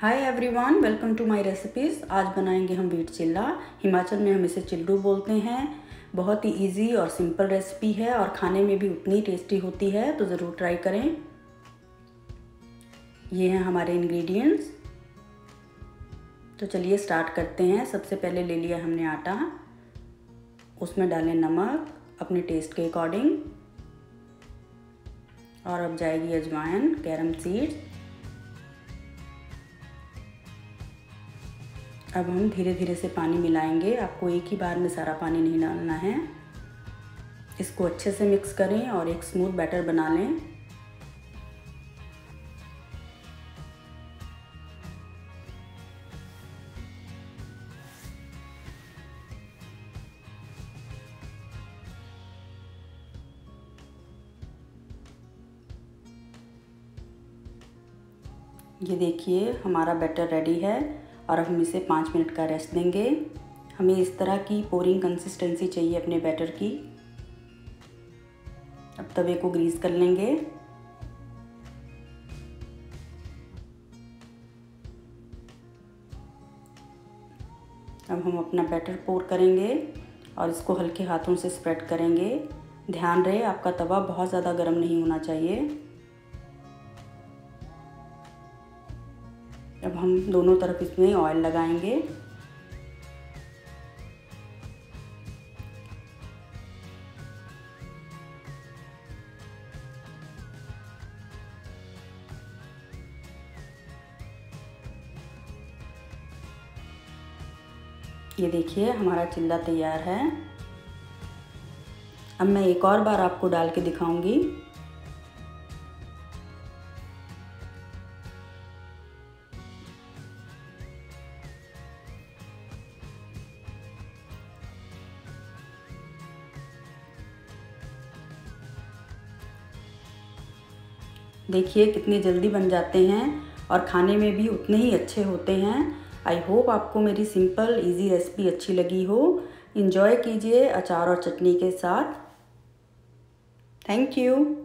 Hi everyone, welcome to my recipes. आज बनाएंगे हम वीट चिल्ला। हिमाचल में हम इसे चिल्लू बोलते हैं। बहुत ही इजी और सिंपल रेसिपी है और खाने में भी उतनी टेस्टी होती है, तो ज़रूर ट्राई करें। ये हैं हमारे इंग्रेडिएंट्स। तो चलिए स्टार्ट करते हैं। सबसे पहले ले लिया हमने आटा, उसमें डालें नमक अपने टेस्ट के अकॉर्डिंग, और अब जाएगी अजवाइन, कैरम सीड्स। अब हम धीरे धीरे से पानी मिलाएंगे। आपको एक ही बार में सारा पानी नहीं डालना है। इसको अच्छे से मिक्स करें और एक स्मूथ बैटर बना लें। ये देखिए हमारा बैटर रेडी है और अब हम इसे 5 मिनट का रेस्ट देंगे। हमें इस तरह की पोरिंग कंसिस्टेंसी चाहिए अपने बैटर की। अब तवे को ग्रीस कर लेंगे। अब हम अपना बैटर पोर करेंगे और इसको हल्के हाथों से स्प्रेड करेंगे। ध्यान रहे आपका तवा बहुत ज़्यादा गर्म नहीं होना चाहिए। अब हम दोनों तरफ इसमें ऑयल लगाएंगे। ये देखिए हमारा चिल्ला तैयार है। अब मैं एक और बार आपको डाल के दिखाऊंगी। देखिए कितनी जल्दी बन जाते हैं और खाने में भी उतने ही अच्छे होते हैं। आई होप आपको मेरी सिंपल इजी रेसिपी अच्छी लगी हो। एंजॉय कीजिए अचार और चटनी के साथ। Thank you.